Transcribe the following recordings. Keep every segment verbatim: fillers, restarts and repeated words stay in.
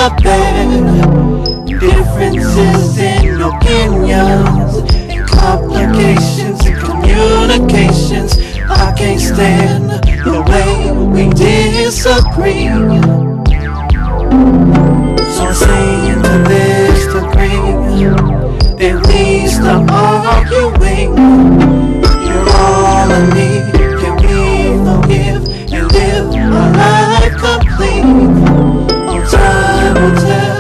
not bad. Differences in opinions and complications in communications. I can't stand the way we disagree. So I'm saying to this degree, at least I'm arguing. You're all I need. Can we forgive and live our life complete? Oh, time will tell.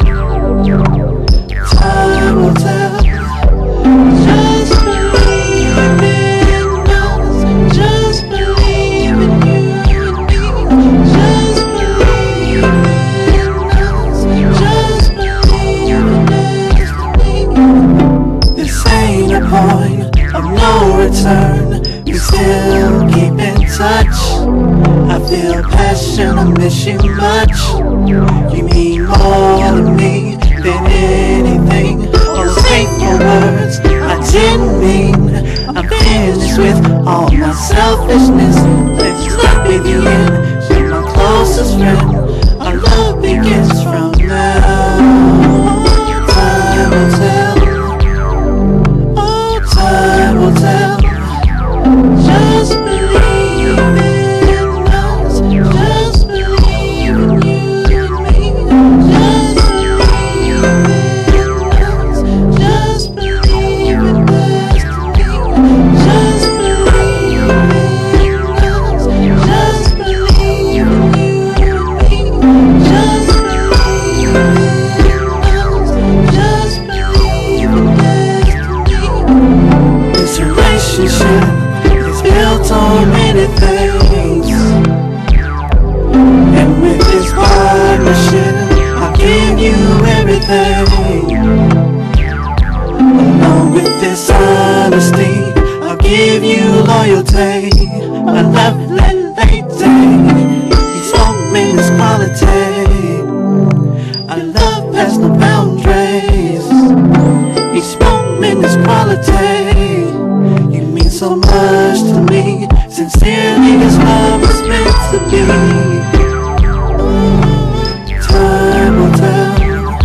Time will tell. Just believe in us. Just believe in you and me. Just believe in us. Just believe in destiny. This ain't a point of no return. We still keep in touch. I feel passion, I miss you much. You mean more to me than anything. Those hateful words I didn't mean. I'm finished with all my selfishness. Let's not be the end. You're my closest friend. Our love begins from now. Time will tell. Oh, time will tell. Just believe in us. Just believe in you and me. Just believe in us. Just believe in destiny. Just believe in us. Just believe in you and me. Just believe in us. Just believe in destiny. This relationship built on many things, and with this partnership I'll give you everything. Along with this honesty I'll give you loyalty. My lovely lady, you spoke me this quality. Our love has no boundaries. He spoke me this quality. You mean so much to me. Sincerely, this love was meant to be. Time will tell.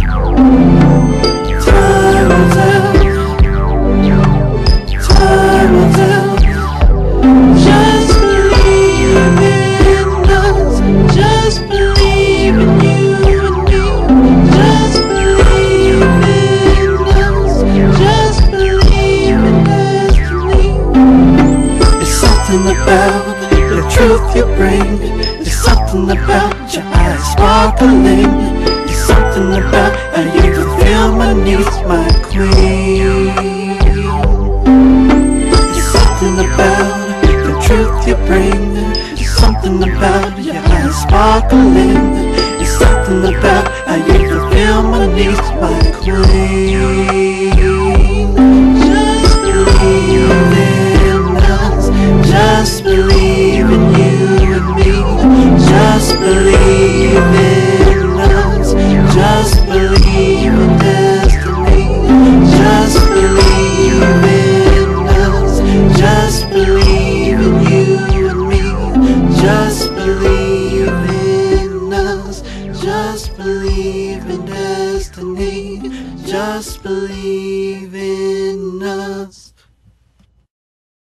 Time will tell. Time will tell. Just believe in us. Just believe in you and me. Just believe in us. Just believe in destiny. There's something about the truth you bring. There's something about your eyes sparkling. There's something about how you fulfill my needs, my queen. There's something about the truth you bring. There's something about your eyes sparkling. There's something about how you fulfill my needs, my queen. Just believe in us. Just believe in you and me. Just believe in us. Just believe in destiny. Just believe in us. Just believe in you and me. Just believe in us. Just believe in destiny. Just believe in us.